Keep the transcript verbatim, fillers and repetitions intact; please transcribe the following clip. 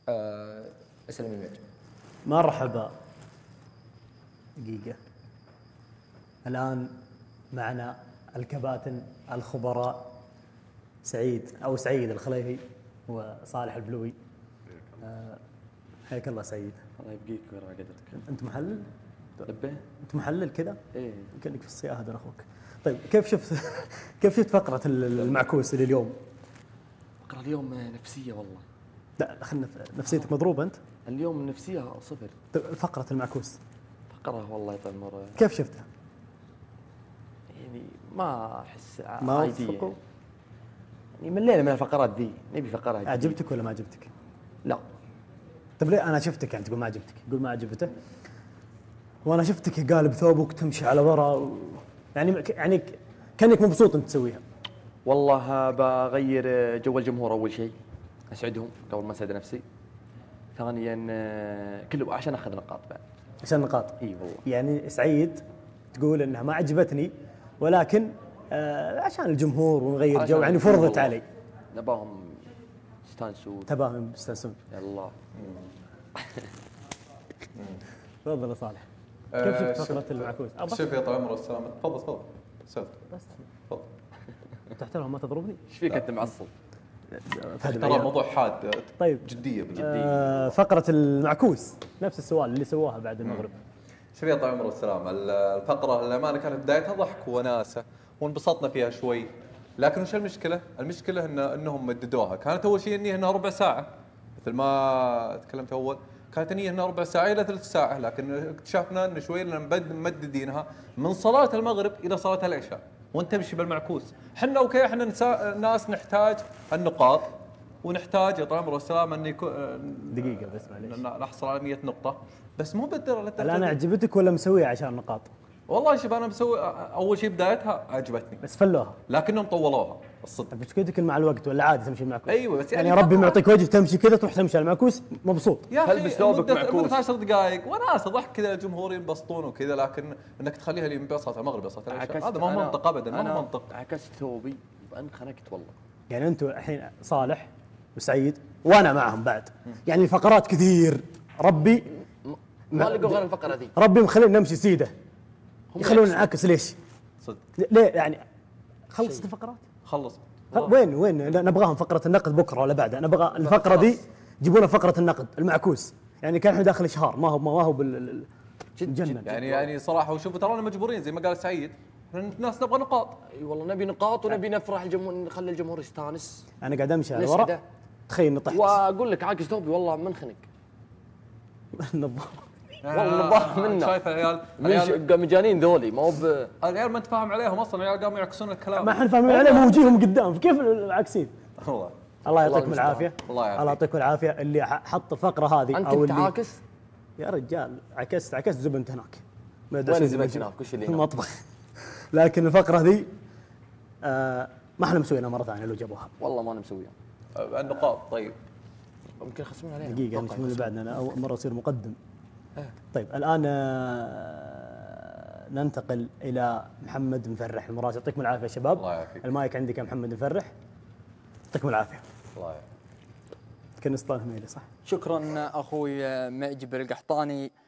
آه اسلم الميج. مرحبا. دقيقة. الآن معنا الكباتن الخبراء سعيد أو سعيد الخليفي وصالح البلوي. آه حياك الله سعيد. الله يبقيك ويرفع قدرك. أنت محلل؟ لبيه؟ أنت محلل كذا؟ إيه. كأنك في الصياهة هذا أخوك. طيب كيف شفت كيف شفت فقرة المعكوس اللي اليوم؟ فقرة اليوم نفسية والله. لا خلنا نفسيتك مضروبة أنت؟ اليوم النفسية صفر. فقرة المعكوس. فقرة والله يطول مرة. كيف شفتها؟ يعني ما أحس ما عادية. وفقوا؟ يعني ملينا من الفقرات ذي، نبي فقرات جديدة. عجبتك ولا ما عجبتك؟ لا. طيب ليه أنا شفتك يعني تقول ما عجبتك؟ قول ما عجبته. وأنا شفتك قالب ثوبك تمشي على ورا و... يعني يعني كأنك مبسوط أنت تسويها. والله بغير جو الجمهور أول شيء، أسعدهم قبل ما أسعد نفسي. ثانيا كله عشان أخذ نقاط بعد. عشان نقاط. إي والله. يعني سعيد تقول إنها ما عجبتني ولكن آه عشان الجمهور ونغير جو، يعني فرضت علي. نباهم يستانسون. تباهم يستانسون. يلا. تفضل يا صالح. كيف شفت فقرة المعكوس؟ شوف يا طال عمرك السلامة. تفضل تفضل. سعد. بس تفضل. تحترم ما تضربني؟ ايش فيك انت معصب؟ ترى موضوع حاد. طيب جدية جدية. آه فقرة المعكوس نفس السؤال اللي سووها بعد المغرب. شوف يا طال عمرك السلامة، الفقرة الأمانة كانت بدايتها ضحك وناسة وانبسطنا فيها شوي، لكن وش المشكلة؟ المشكلة إن إنهم مددوها. كانت أول شيء إني إنها ربع ساعة مثل ما تكلمت أول، كانت نية انها ربع ساعه الى ثلث ساعه، لكن اكتشفنا ان شوي لنا ممددينها من صلاه المغرب الى صلاه العشاء وانت تمشي بالمعكوس. احنا اوكي، احنا ناس نحتاج النقاط ونحتاج يا طال عمرك السلامه ان يكون دقيقه بس معليش نحصل على مئة نقطه، بس مو بالدرجه الدرجه. الان عجبتك ولا مسويها عشان النقاط؟ والله شوف انا مسوي اول شيء بدايتها عجبتني بس فلوها لكنهم طولوها الصدق. مشكلتك مع الوقت ولا عادي تمشي المعكوس؟ ايوه بس يعني, يعني ربي معطيك وجه تمشي كذا تروح تمشي على المعكوس مبسوط. يا اخي البس ثوبك معكوس عشر دقائق وناس ضحك كذا الجمهور ينبسطون وكذا، لكن انك تخليها لي من صلاه المغرب صلاه العشاء هذا ما هو منطق ابدا. ما هو منطق. عكست ثوبي وانخنقت والله. يعني انتم الحين صالح وسعيد وانا معهم بعد، يعني الفقرات كثير ربي ما لقوا غير الفقره ذي. ربي مخلينا نمشي سيده يخلونا نعكس. ليش؟ صدق ليه يعني؟ خلصت الفقرات؟ خلص. وين وين نبغاهم فقره النقد بكره ولا بعدها؟ نبغى الفقره دي جيبونا فقره النقد المعكوس. يعني كان احنا داخل اشهار ما هو ما هو بال جد يعني يعني صراحه وشوفوا ترانا مجبورين زي ما قال سعيد، الناس نبغى نقاط. اي والله نبي نقاط ونبي نفرح الجمهور، نخلي الجمهور يستانس. انا قاعد امشي على ورا تخيل نطحت واقول لك عاكس ثوبي والله منخنق. النظام والله نظام منا. شايف العيال العيال مجانين ذولي ما هو العيال ما انت فاهم عليهم اصلا. العيال قاموا يعكسون الكلام. ما احنا فاهمين عليهم وجيههم قدام كيف عاكسين. والله الله يعطيكم العافيه. الله يعافيك. الله يعطيكم العافيه اللي حط الفقره هذه. انت او اللي عاكس يا رجال عكست عكست زبنت هناك. وين الزبنت هناك؟ وش اللي في المطبخ. لكن الفقره ذي آه ما احنا مسوينها مره ثانيه لو جابوها. والله ما انا مسويها. النقاط طيب ممكن يخصمون عليها. دقيقه نشوف اللي بعدنا. انا اول مره اصير مقدم. أه. طيب الان ننتقل الى محمد مفرح المراسل. يعطيكم العافيه يا شباب. الله يعافيك. المايك عندك يا محمد مفرح. يعطيكم العافيه. الله يعافيك. كنت طالع ميلي صح؟ شكرا اخوي معجب القحطاني.